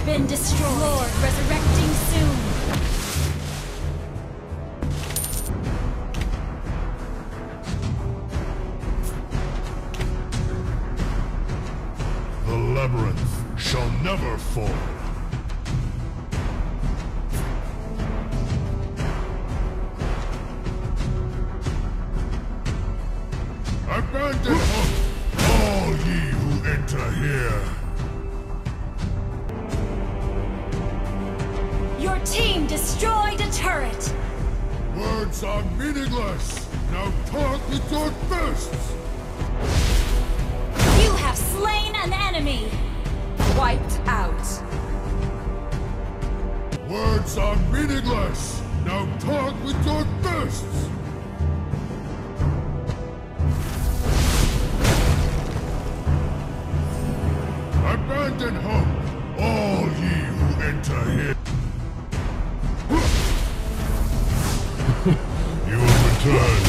been destroyed. Lord, resurrecting soon. The labyrinth shall never fall. Abandon hope, all ye who enter here. Your team destroyed a turret. Words are meaningless. Now talk with your fists. You have slain an enemy. Wiped out. Words are meaningless. Now talk with your fists. Abandon hope, all ye who enter here. You will return